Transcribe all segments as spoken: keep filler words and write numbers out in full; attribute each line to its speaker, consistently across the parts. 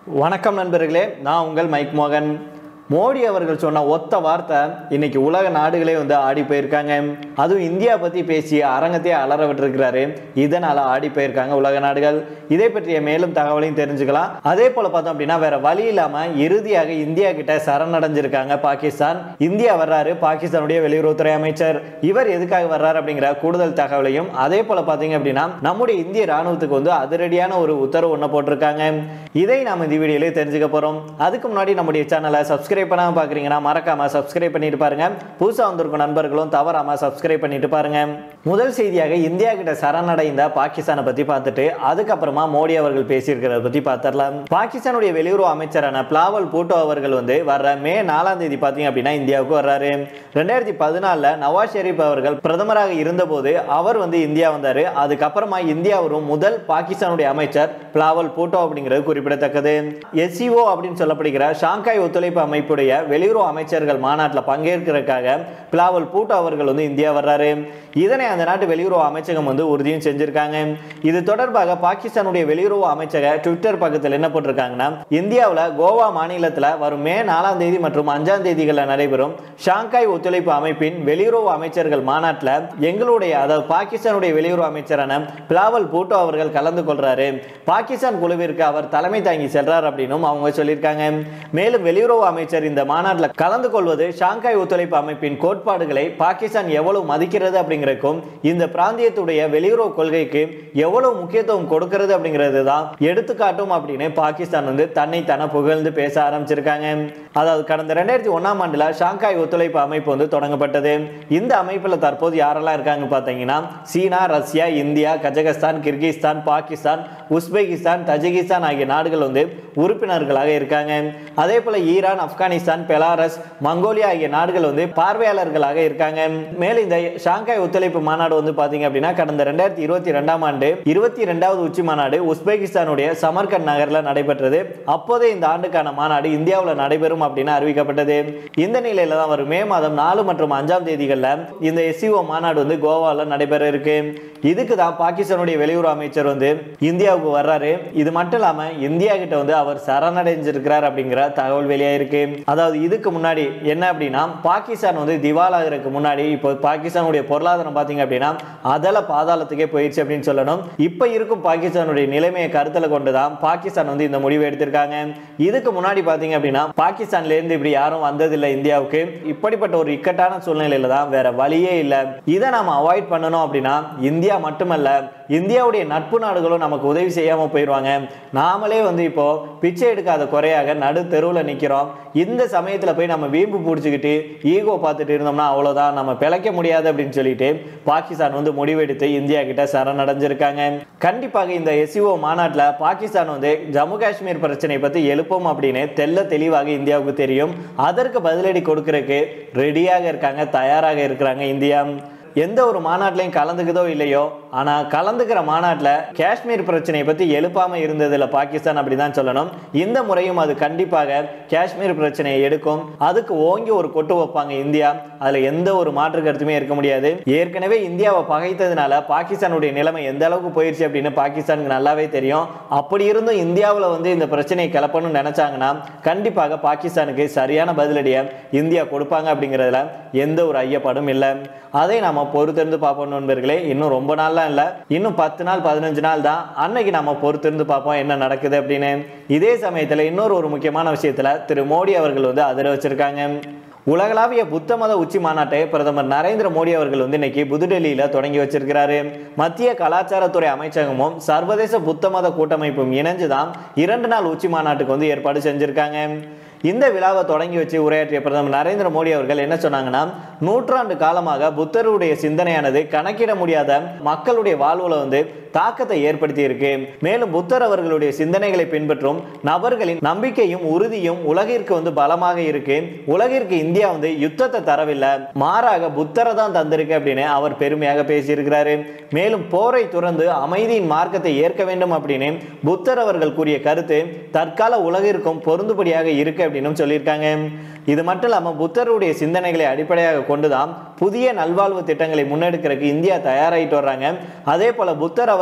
Speaker 1: வணக்கம் நண்பர்களே, நான் உங்கள் மைக் மோகன். மோடி அவர்கள் சொன்ன ஒத்த வார்த்தை இன்னைக்கு உலக நாடுகளே வந்து ஆடி போயிருக்காங்க. அதுவும் இந்தியா பற்றி பேசி அரங்கத்தையே அலற விட்டுருக்கிறாரு. இதனால் ஆடி போயிருக்காங்க உலக நாடுகள். இதை பற்றிய மேலும் தகவலையும் தெரிஞ்சுக்கலாம். அதே போல் பார்த்தோம் அப்படின்னா வேற வழி இல்லாமல் இறுதியாக இந்தியா கிட்ட சரணடைஞ்சிருக்காங்க பாகிஸ்தான். இந்தியா வர்றாரு பாகிஸ்தானுடைய வெளியுறவுத்துறை அமைச்சர். இவர் எதுக்காக வர்றாரு அப்படிங்கிற கூடுதல் தகவலையும், அதே போல் பார்த்தீங்க அப்படின்னா நம்முடைய இந்திய ராணுவத்துக்கு வந்து அதிரடியான ஒரு உத்தரவு ஒன்று போட்டிருக்காங்க. இதை நாம் இந்த வீடியோலேயே தெரிஞ்சுக்க போகிறோம். அதுக்கு முன்னாடி நம்முடைய சேனலை சப்ஸ்கிரைப் பண்ணாம பாக்குறீங்கன்னா மறக்காம சப்ஸ்கிரைப் பண்ணிட்டு பாருங்க. புதுசா வந்திருக்கும் நண்பர்களும் தவறாம சப்ஸ்கிரைப் பண்ணிட்டு பாருங்க. முதல் செய்தியாக இந்தியா கிட்ட சரணடைந்த பாகிஸ்தானை பத்தி பார்த்துட்டு அதுக்கப்புறமா மோடி அவர்கள் பேசியிருக்கிறத பத்தி பார்த்துடலாம். பாகிஸ்தானுடைய வெளியுறவு அமைச்சரான பிலாவல் பூட்டோ அவர்கள் வந்து வர்ற மே நாலாம் தேதி பாத்தீங்க அப்படின்னா இந்தியாவுக்கு வர்றாரு. ரெண்டாயிரத்தி பதினாலுல நவாஸ் ஷெரீப் அவர்கள் பிரதமராக இருந்த போது அவர் வந்து இந்தியா வந்தாரு. அதுக்கப்புறமா இந்தியா வரும் முதல் பாகிஸ்தானுடைய அமைச்சர் பிலாவல் பூட்டோ அப்படிங்கிறது குறிப்பிடத்தக்கது. எஸ்சிஓ அப்படின்னு சொல்லப்படுகிற ஷாங்காய் ஒத்துழைப்பு அமைப்பு வெளியுறவு அமைச்சர்கள் மாநாட்டில் பங்கேற்கிறதுக்காக பிலாவல் பூட்டோ அவர்கள் வந்து இந்தியா வர்றாரு. இதனை அந்த நாட்டு வெளியுறவு அமைச்சகம் வந்து உறுதியும் செஞ்சிருக்காங்க. இது தொடர்பாக பாகிஸ்தானுடைய வெளியுறவு அமைச்சக ட்விட்டர் பக்கத்தில் என்ன போட்டிருக்காங்கன்னா, இந்தியாவில் கோவா மாநிலத்தில் வரும் மே நாலாம் தேதி மற்றும் அஞ்சாம் தேதிகளில் நடைபெறும் ஷாங்காய் ஒத்துழைப்பு அமைப்பின் வெளியுறவு அமைச்சர்கள் மாநாட்டில் எங்களுடைய அதாவது பாகிஸ்தானுடைய வெளியுறவு அமைச்சரான பிலாவல் பூட்டோ அவர்கள் கலந்து கொள்றாரு. பாகிஸ்தான் குழுவிற்கு அவர் தலைமை தாங்கி செல்றார் அப்படின்னு அவங்க சொல்லியிருக்காங்க. மேலும் வெளியுறவு அமைச்சர் இந்த மாநாட்டில் கலந்து கொள்வது ஷாங்காய் ஒத்துழைப்பு அமைப்பின் கோட்பாடுகளை பாகிஸ்தான் எவ்வளவு மதிக்கிறது அப்படிங்கிறதுக்கும் இந்த பிராந்தியத்துடைய வெளியுறவு கொள்கைக்கு எவ்வளவு முக்கியத்துவம் கொடுக்கிறது அப்படிங்கிறது தான் எடுத்துக்காட்டும் அப்படின்னு பாகிஸ்தான் வந்து தன்னை தன புகழ்ந்து பேச ஆரம்பிச்சிருக்காங்க. அதாவது கடந்த ரெண்டாயிரத்தி ஒன்னாம் ஆண்டுல ஷாங்காய் ஒத்துழைப்பு அமைப்பு வந்து தொடங்கப்பட்டது. இந்த அமைப்புல தற்போது யாரெல்லாம் இருக்காங்க பார்த்தீங்கன்னா China, Russia, India, Kazakhstan, Kyrgyzstan, Pakistan, Uzbekistan, Tajikistan ஆகிய நாடுகள் வந்து உறுப்பினர்களாக இருக்காங்க. அதே போல ஈரான், ஆப்கானிஸ்தான், பெலாரஸ், மங்கோலியா ஆகிய நாடுகள் வந்து பார்வையாளர்களாக இருக்காங்க. மேலும் இந்த ஷாங்காய் ஒத்துழைப்பு மாநாடு வந்து பாத்தீங்க அப்படின்னா கடந்த ரெண்டாயிரத்தி இருபத்தி ரெண்டாம் ஆண்டு இருபத்தி இரண்டாவது உச்சி மாநாடு உஸ்பெகிஸ்தானுடைய சமர்கண்ட் நகர்ல நடைபெற்றது. அப்போதே இந்த ஆண்டுக்கான மாநாடு இந்தியாவில் நடைபெறும் அப்படின்னு அறிவிக்கப்பட்டது. இந்த நிலையில தான் வரும் மே மாதம் நாலு மற்றும் அஞ்சாம் தேதிகள்ல இந்த எஸ்சிஓ மாநாடு வந்து கோவாவில் நடைபெற இருக்கு. இதுக்கு தான் பாகிஸ்தானுடைய வெளியுறவு அமைச்சர் வந்து இந்தியாவுக்கு வர்றாரு. இது மட்டும் இல்லாம இந்தியா கிட்ட வந்து அவர் சரணடைஞ்சிருக்கிறார் அப்படிங்கிற தகவல் வெளியாயிருக்கு. அதாவது இதுக்கு முன்னாடி என்ன அப்படின்னா பாகிஸ்தான் வந்து திவாலாகிறதுக்கு முன்னாடி இப்போ பாகிஸ்தானுடைய பொருளாதாரம் பாத்தீங்க அப்படின்னா அதல பாதாளத்துக்கே போயிடுச்சு அப்படின்னு சொல்லணும். இப்ப இருக்கும் பாகிஸ்தானுடைய நிலைமையை கருத்துல கொண்டுதான் பாகிஸ்தான் வந்து இந்த முடிவை எடுத்திருக்காங்க. இதுக்கு முன்னாடி பாத்தீங்க அப்படின்னா பாகிஸ்தான்ல இருந்து இப்படி யாரும் வந்ததில்லை இந்தியாவுக்கு. இப்படிப்பட்ட ஒரு இக்கட்டான சூழ்நிலையில தான் வேற வழியே இல்லை. இதை நாம அவாய்ட் பண்ணணும் அப்படின்னா இந்தியா மட்டுமல்ல இந்தியாவுடைய நட்பு நாடுகளும் நமக்கு உதவி செய்யாம போயிடுவாங்க. நாமளே வந்து இப்போ பிச்சை எடுக்காத குறையாக நடு தெருவில் நிற்கிறோம். இந்த சமயத்துல போய் நம்ம வீம்பு பிடிச்சிக்கிட்டு ஈகோ பார்த்துட்டு இருந்தோம்னா அவ்வளவுதான், நம்ம பிழைக்க முடியாது அப்படின்னு சொல்லிட்டு பாகிஸ்தான் வந்து முடிவெடுத்து இந்தியா கிட்ட சரணடைஞ்சிருக்காங்க. கண்டிப்பாக இந்த எஸ்சிஓ மாநாட்டில் பாகிஸ்தான் வந்து ஜம்மு காஷ்மீர் பிரச்சனை பத்தி எழுப்பும் அப்படின்னு தெல்ல தெளிவாக இந்தியாவுக்கு தெரியும். அதற்கு பதிலடி கொடுக்கறதுக்கு ரெடியாக இருக்காங்க, தயாராக இருக்கிறாங்க இந்தியா. எந்த ஒரு மாநாட்டிலையும் கலந்துக்குதோ இல்லையோ, ஆனா கலந்துக்கிற மாநாட்டில் காஷ்மீர் பிரச்சனையை பத்தி எழுப்பாம இருந்ததில்ல பாகிஸ்தான் அப்படிதான் சொல்லணும். இந்த முறையும் அது கண்டிப்பாக காஷ்மீர் பிரச்சனையை எடுக்கும். அதுக்கு ஓங்கி ஒரு கொட்டு வைப்பாங்க இந்தியா. அதுல எந்த ஒரு மாற்று கருத்துமே இருக்க முடியாது. ஏற்கனவே இந்தியாவை பகைத்ததுனால பாகிஸ்தானுடைய நிலைமை எந்த அளவுக்கு போயிடுச்சு அப்படின்னு பாகிஸ்தானுக்கு நல்லாவே தெரியும். அப்படி இருந்தும் இந்தியாவில் வந்து இந்த பிரச்சனையை கிளப்பணும்னு நினைச்சாங்கன்னா கண்டிப்பாக பாகிஸ்தானுக்கு சரியான பதிலடியை இந்தியா கொடுப்பாங்க அப்படிங்கிறதுல எந்த ஒரு ஐயப்பாடும் இல்லை. அதை நாம பொறுத்திருந்து பார்ப்போம் நண்பர்களே. இன்னும் ரொம்ப நாள்லாம் இல்லை, இன்னும் பத்து நாள் பதினஞ்சு நாள் தான். அன்னைக்கு நாம பொறுத்திருந்து பார்ப்போம் என்ன நடக்குது அப்படின்னு. இதே சமயத்தில் இன்னொரு ஒரு முக்கியமான விஷயத்துல திரு மோடி அவர்கள் வந்து அதிர வச்சிருக்காங்க. உலகளாவிய புத்த மத உச்சி மாநாட்டை பிரதமர் நரேந்திர மோடி அவர்கள் வந்து இன்னைக்கு புதுடெல்லியில தொடங்கி வச்சிருக்கிறாரு. மத்திய கலாச்சாரத்துறை அமைச்சகமும் சர்வதேச புத்த மத கூட்டமைப்பும் இணைஞ்சுதான் இரண்டு நாள் உச்சி மாநாட்டுக்கு வந்து ஏற்பாடு செஞ்சிருக்காங்க. இந்த விழாவை தொடங்கி வச்சு உரையாற்றிய பிரதமர் நரேந்திர மோடி அவர்கள் என்ன சொன்னாங்கன்னா, நூற்றாண்டு காலமாக புத்தருடைய சிந்தனையானது கணக்கிட முடியாத மக்களுடைய வாழ்வுல வந்து தாக்கத்தை ஏற்படுத்தி இருக்கு. மேலும் புத்தர் அவர்களுடைய சிந்தனைகளை பின்பற்றும் நபர்களின் நம்பிக்கையும் உறுதியும் உலகிற்கு வந்து பலமாக இருக்கு. உலகிற்கு இந்தியா வந்து யுத்தத்தை தரவில்லை, மாறாக புத்தரை தான் தந்திருக்கு அப்படின்னு அவர் பெருமையாக பேசியிருக்கிறாரு. மேலும் போரை துறந்து அமைதியின் மார்க்கத்தை ஏற்க வேண்டும் அப்படின்னு புத்தர் அவர்கள் கூறிய கருத்து தற்கால உலகிற்கும் பொருந்துபடியாக இருக்கு அப்படின்னு சொல்லியிருக்காங்க. இது மட்டும் இல்லாமல் புத்தருடைய சிந்தனைகளை அடிப்படையாக கொண்டுதான் புதிய நல்வாழ்வு திட்டங்களை முன்னெடுக்கிறதுக்கு இந்தியா தயாராகிட்டு வர்றாங்க. அதே போல புத்தர் அவர்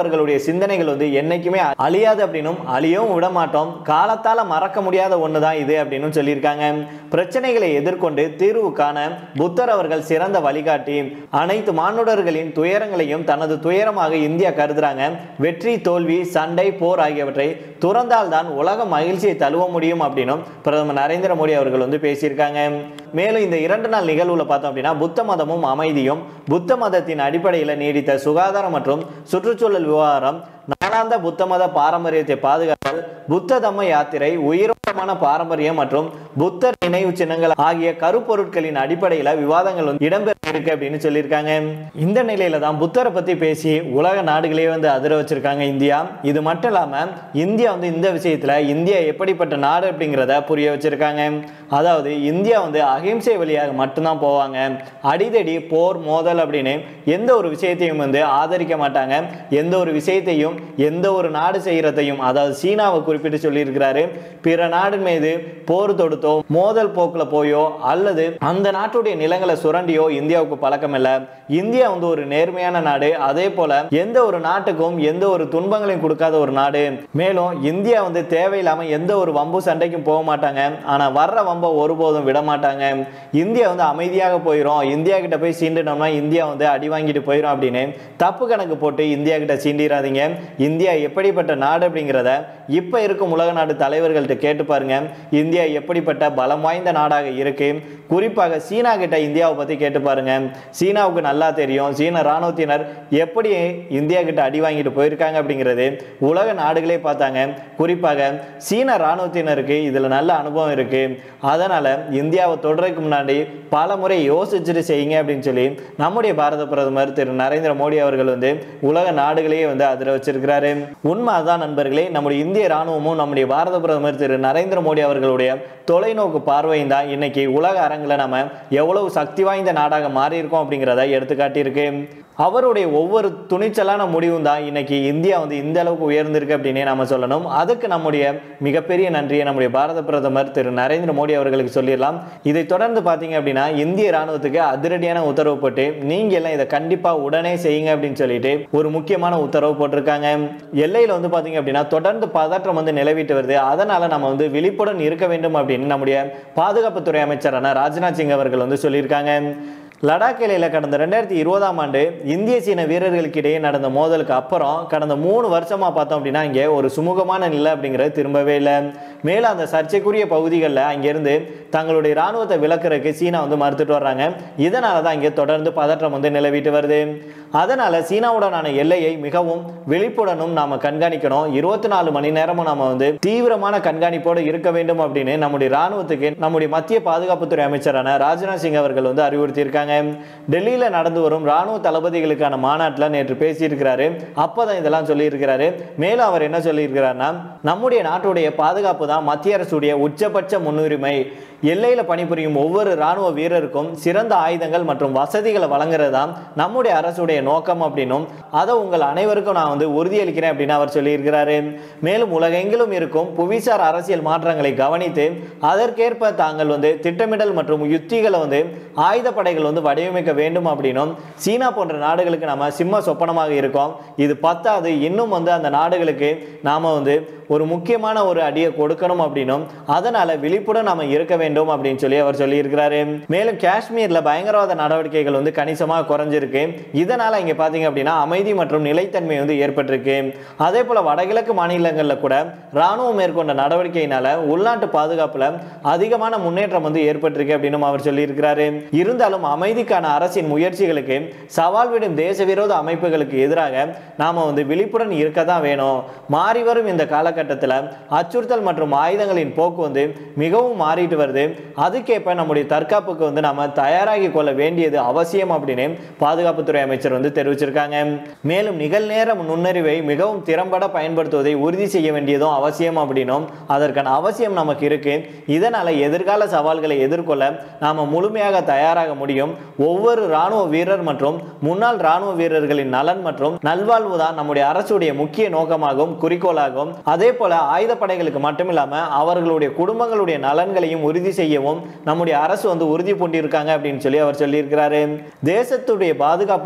Speaker 1: அவர்களுடைய சிந்தனைகள் வந்து என்னைக்குமே அழியாது அப்படின்னும் அழியவும் விட மாட்டோம், காலத்தால மறக்க முடியாத ஒண்ணுதான் இது அப்படின்னு சொல்லியிருக்காங்க. பிரச்சனைகளை எதிர்கொண்டு தீர்வு காண புத்தர் அவர்கள் சிறந்த வழிகாட்டி. அனைத்து மானுடர்களின் துயரங்களையும் தனது துயரமாக இந்தியா கருதுறாங்க. வெற்றி தோல்வி சண்டை போர் ஆகியவற்றை துறந்தால்தான் உலக மகிழ்ச்சியை தழுவ முடியும் அப்படின்னும் பிரதமர் நரேந்திர மோடி அவர்கள் வந்து பேசியிருக்காங்க. மேலும் இந்த இரண்டு நாள் நிகழ்வுல பார்த்தோம் அப்படின்னா புத்த மதமும் அமைதியும், புத்த மதத்தின் அடிப்படையில் நீடித்த சுகாதாரம் மற்றும் சுற்றுச்சூழல் விவகாரம், நாளாந்த புத்த மத பாரம்பரியத்தை பாதுகாத்தல், புத்த தம்ம யாத்திரை, உயிரோட்டமான பாரம்பரியம் மற்றும் புத்தர் நினைவு சின்னங்கள் ஆகிய கருப்பொருட்களின் அடிப்படையில் விவாதங்கள் வந்து இடம்பெற இருக்கு அப்படின்னு சொல்லியிருக்காங்க. இந்த நிலையில தான் புத்தரை பத்தி பேசி உலக நாடுகளே வந்து அதிர வச்சிருக்காங்க இந்தியா. இது மட்டும் இல்லாம இந்தியா வந்து இந்த விஷயத்துல இந்தியா எப்படிப்பட்ட நாடு அப்படிங்கிறத புரிய வச்சிருக்காங்க. அதாவது இந்தியா வந்து அகிம்சை வழியாக மட்டும்தான் போவாங்க, அடிதடி போர் மோதல் அப்படின்னு எந்த ஒரு விஷயத்தையும் வந்து ஆதரிக்க மாட்டாங்க. எந்த ஒரு விஷயத்தையும் எந்த ஒரு நாடு செய்யறதையும், அதாவது சீனாவை குறிப்பிட்டு சொல்லியிருக்கிறாரு, பிற நாடு மீது போர் தொடுத்தோ மோதல் போக்குல போயோ அல்லது அந்த நாட்டுடைய நிலங்களை சுரண்டியோ இந்தியாவுக்கு பழக்கம் இல்லை. இந்தியா வந்து ஒரு நேர்மையான நாடு, அதே போல எந்த ஒரு நாட்டுக்கும் எந்த ஒரு துன்பங்களையும் கொடுக்காத ஒரு நாடு. மேலும் இந்தியா வந்து தேவையில்லாம எந்த ஒரு வம்பு சண்டைக்கும் போக மாட்டாங்க, ஆனா வர்ற வம்பை ஒருபோதும் விட மாட்டாங்க. இந்தியா வந்து அமைதியாக போயிடும், இந்தியா கிட்ட போய் சீண்டினோம்னா இந்தியா வந்து அடி வாங்கிட்டு போயிடும் அப்படின்னு தப்பு கணக்கு போட்டு இந்தியா கிட்ட சீண்டிடாதீங்க. இந்தியா எப்படிப்பட்ட நாடு அப்படிங்கிறத இப்ப இருக்கும் உலக நாடு தலைவர்கள்ட்ட கேட்டு பாருங்க. இந்தியா எப்படிப்பட்ட பலம் வாய்ந்த நாடாக இருக்கு. குறிப்பாக சீனா கிட்ட இந்தியாவை பத்தி கேட்டு பாருங்க. சீனாவுக்கு நல்லா தெரியும் சீன ராணுவத்தினர் எப்படி இந்தியா கிட்ட அடி வாங்கிட்டு போயிருக்காங்க அப்படிங்கிறது உலக நாடுகளே பார்த்தாங்க. குறிப்பாக சீன ராணுவத்தினருக்கு இதுல நல்ல அனுபவம் இருக்கு. அதனால இந்தியாவை தொடர்றதுக்கு முன்னாடி பல முறை யோசிச்சுட்டு செய்யுங்க அப்படின்னு சொல்லி நம்முடைய பாரத பிரதமர் திரு நரேந்திர மோடி அவர்கள் வந்து உலக நாடுகளையே வந்து அதிர வச்சிருக்கிறாரு. உண்மை அதான் நண்பர்களே, நம்முடைய இந்திய ராணுவமும் நம்முடைய பாரத பிரதமர் திரு நரேந்திர மோடி அவர்களுடைய தொலைநோக்கு பார்வையும் தான் இன்னைக்கு உலக அரங்குல நம்ம எவ்வளவு சக்தி வாய்ந்த நாடாக மாறி இருக்கோம் அப்படிங்கிறத எடுத்துக்காட்டியிருக்கு. அவருடைய ஒவ்வொரு துணிச்சலான முடிவும் தான் இன்னைக்கு இந்தியா வந்து இந்த அளவுக்கு உயர்ந்திருக்கு அப்படின்னு நம்ம சொல்லணும். அதுக்கு நம்முடைய மிகப்பெரிய நன்றியை நம்முடைய பாரத பிரதமர் திரு நரேந்திர மோடி அவர்களுக்கு சொல்லிடலாம். இதை தொடர்ந்து பார்த்தீங்க அப்படின்னா இந்திய ராணுவத்துக்கு அதிரடியான உத்தரவு போட்டு நீங்க எல்லாம் இதை கண்டிப்பா உடனே செய்யுங்க அப்படின்னு சொல்லிட்டு ஒரு முக்கியமான உத்தரவு போட்டிருக்காங்க. எல்லையில வந்து பாத்தீங்க அப்படின்னா தொடர்ந்து பதற்றம் வந்து நிலவிட்டு வருது. அதனால நம்ம வந்து விழிப்புடன் இருக்க வேண்டும் அப்படின்னு நம்முடைய பாதுகாப்புத்துறை அமைச்சரான ராஜ்நாத் சிங் அவர்கள் வந்து சொல்லியிருக்காங்க. லடாக் எல்லையில் கடந்த ரெண்டாயிரத்தி இருபதாம் ஆண்டு இந்திய சீன வீரர்களுக்கு இடையே நடந்த மோதலுக்கு அப்புறம் கடந்த மூணு வருஷமா பார்த்தோம் அப்படின்னா இங்கே ஒரு சுமூகமான நிலை அப்படிங்கிறது திரும்பவே இல்லை. மேலும் அந்த சர்ச்சைக்குரிய பகுதிகளில் அங்கிருந்து தங்களுடைய இராணுவத்தை விலக்குறதுக்கு சீனா வந்து மறுத்துட்டு வர்றாங்க. இதனால தான் இங்கே தொடர்ந்து பதற்றம் வந்து நிலவிட்டு வருது. அதனால சீனாவுடனான எல்லையை மிகவும் விழிப்புடனும் நாம கண்காணிக்கணும். இருபத்தி நாலு மணி நேரமும் நாம வந்து தீவிரமான கண்காணிப்போடு இருக்க வேண்டும் அப்படின்னு நம்முடைய ராணுவத்துக்கு நம்முடைய மத்திய பாதுகாப்புத்துறை அமைச்சரான ராஜ்நாத் சிங் அவர்கள் வந்து அறிவுறுத்தி இருக்காங்க. டெல்லியில நடந்து வரும் ராணுவ தளபதிகளுக்கான மாநாட்டில் நேற்று பேசியிருக்கிறாரு. அப்பதான் இதெல்லாம் சொல்லி இருக்கிறாரு. மேலும் அவர் என்ன சொல்லி இருக்கிறார்னா, நம்முடைய நாட்டுடைய பாதுகாப்பு தான் மத்திய அரசுடைய உச்சபட்ச முன்னுரிமை. எல்லையில பணிபுரியும் ஒவ்வொரு ராணுவ வீரருக்கும் சிறந்த ஆயுதங்கள் மற்றும் வசதிகளை வழங்குறது தான் நம்முடைய அரசுடைய நோக்கம் அப்படின்னும் அதை உங்கள் அனைவருக்கும் நான் வந்து உறுதியளிக்கிறேன் அப்படின்னு அவர் சொல்லியிருக்கிறாரு. மேலும் உலகெங்கிலும் இருக்கும் புவிசார் அரசியல் மாற்றங்களை கவனித்து அதற்கேற்ப தாங்கள் வந்து திட்டமிடல் மற்றும் யுத்திகளை வந்து ஆயுதப்படைகள் வந்து வடிவமைக்க வேண்டும் அப்படின்னும் சீனா போன்ற நாடுகளுக்கு நம்ம சிம்ம சொப்பனமாக இருக்கோம். இது பத்தாது, இன்னும் வந்து அந்த நாடுகளுக்கு நாம வந்து ஒரு முக்கியமான ஒரு அடியை கொடுக்கணும் அப்படின்னும் அதனால விழிப்புடன் நாம இருக்க வேண்டும் அப்படின்னு சொல்லி அவர் சொல்லி இருக்கிறாரு. மேலும் காஷ்மீர்ல பயங்கரவாத நடவடிக்கைகள் வந்து கணிசமாக குறைஞ்சிருக்கு. இதனால இங்க பாத்தீங்க அப்படின்னா அமைதி மற்றும் நிலைத்தன்மை வந்து ஏற்பட்டிருக்கு. அதே போல வடகிழக்கு மாநிலங்கள்ல கூட ராணுவம் மேற்கொண்ட நடவடிக்கையினால உள்நாட்டு பாதுகாப்புல அதிகமான முன்னேற்றம் வந்து ஏற்பட்டிருக்கு அப்படின்னு அவர் சொல்லி இருக்கிறாரு. இருந்தாலும் அமைதிக்கான அரசின் முயற்சிகளுக்கு சவால் விடும் தேச விரோத அமைப்புகளுக்கு எதிராக நாம வந்து விழிப்புடன் இருக்கதான் வேணும். மாறி வரும் இந்த காலகட்டத்தில் அச்சுறுத்தல் மற்றும் ஆயுதங்களின் போக்கு வந்து மிகவும் மாறிட்டு வருது. அதுக்கேற்ப நம்முடைய தற்காப்புக்கு வந்து நாம தயாராகி கொள்ள வேண்டியது அவசியம் அப்படின்னு பாதுகாப்புத்துறை அமைச்சர் வந்து தெரிவிச்சிருக்காங்க. மேலும் நிகழ்நேர நுண்ணறிவை மிகவும் திறம்பட பயன்படுத்துவதை உறுதி செய்ய வேண்டியதும் அவசியம் அப்படின்னும் அதற்கான அவசியம் நமக்கு இருக்கு. இதனால எதிர்கால சவால்களை எதிர்கொள்ள நாம முழுமையாக தயாராக முடியும். ஒவ்வொரு ராணுவ வீரர் மற்றும் முன்னாள் ராணுவ வீரர்களின் நலன் மற்றும் நல்வாழ்வு தான் நம்முடைய அரசுடைய முக்கிய நோக்கமாகவும் குறிக்கோளாகும். அதே போல ஆயுதப்படைகளுக்கு மட்டுமில்லாம அவர்களுடைய குடும்பங்களுடைய நலன்களையும் உறுதி செய்யவும் நம்முடைய அரசு வந்து உறுதி பூண்டிருக்காங்க அப்படின்னு சொல்லி அவர் சொல்லியிருக்கிறாரு. தேசத்துடைய பாதுகாப்புக்காக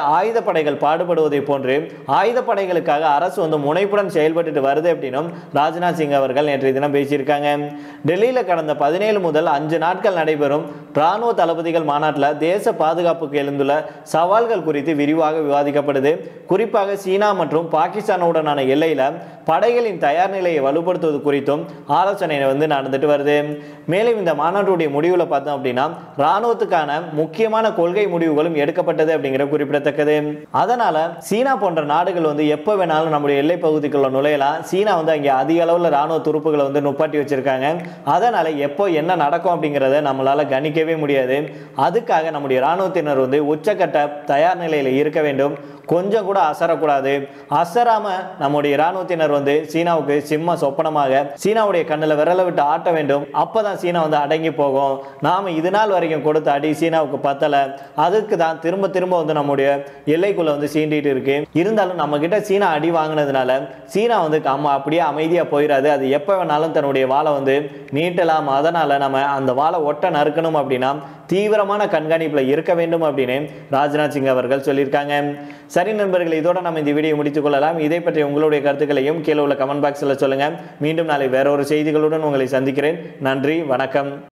Speaker 1: ஆயுதப்படைகள் பாடுபடுவதை போன்று ஆயுதப்படைகளுக்காக அரசு வந்து முனைப்புடன் செயல்பட்டு வருது அப்படின்னும் ராஜ்நாத் சிங் அவர்கள் நேற்றைய தினம் பேசியிருக்காங்க. டெல்லியில் கடந்த பதினேழு முதல் அஞ்சு நாட்கள் நடைபெறும் ராணுவ தளபதிகள் மாநாட்டில் தேச பாதுகாப்புக்கு எழுந்துள்ள சவால்கள் குறித்து விரிவாக விவாதிக்கப்படுது. குறிப்பாக சீனா மற்றும் பாகிஸ்தானுடனான எல்லையில் படைகளின் தயார் நிலையை வலுப்படுத்துவது குறித்தும் ஆலோசனை வந்து நடந்துட்டு வருது. மேலும் இந்த மாநாட்டுடைய முடிவில் பார்த்தோம் அப்படின்னா ராணுவத்துக்கான முக்கியமான கொள்கை முடிவுகளும் எடுக்கப்பட்டது அப்படிங்கிற குறிப்பிடத்தக்கது. அதனால சீனா போன்ற நாடுகள் வந்து எப்போ வேணாலும் நம்முடைய எல்லை பகுதிக்குள்ள நுழையலாம். சீனா வந்து அங்கே அதிக அளவில் ராணுவ துருப்புகளை வந்து நுப்பாட்டி வச்சிருக்காங்க. அதனால எப்போ என்ன நடக்கும் அப்படிங்கிறத நம்மளால கணிக்கவே முடியாது. அதுக்காக நம்முடைய ராணுவத்தினர் வந்து உச்சக்கட்ட தயார் நிலையில் இருக்க வேண்டும். கொஞ்சம் கூட அசரக்கூடாது. அசராம நம்முடைய ராணுவத்தினர் வந்து சீனாவுக்கு சிம்ம சொப்பனமாக சீனாவுடைய கண்ணில் விரல விட்டு ஆட்ட வேண்டும். அப்பதான் சீனா வந்து அடங்கி போகும். நாம இது நாள் வரைக்கும் கொடுத்த அடி சீனாவுக்கு பத்தல. அதுக்கு தான் திரும்ப திரும்ப வந்து நம்முடைய எல்லைக்குள்ள வந்து சீண்டிட்டு இருக்கு. இருந்தாலும் நம்ம கிட்ட சீனா அடி வாங்கினதுனால சீனா வந்து அம்மா அப்படியே அமைதியா போயிடாது. அது எப்ப வேணாலும் தன்னுடைய வாளை வந்து நீட்டலாம். அதனால நம்ம அந்த வாளை ஒட்ட நறுக்கணும் அப்படின்னா தீவிரமான கண்காணிப்பில் இருக்க வேண்டும் அப்படின்னு ராஜ்நாத் சிங் அவர்கள் சொல்லியிருக்காங்க. சரி நண்பர்கள், இதோட நம்ம இந்த வீடியோ முடித்துக் கொள்ளலாம். இதை பற்றி உங்களுடைய கருத்துக்களையும் கீழே உள்ள கமெண்ட் பாக்ஸில் சொல்லுங்க. மீண்டும் நாளை வேற ஒரு செய்திகளுடன் உங்களை சந்திக்கிறேன். நன்றி, வணக்கம்.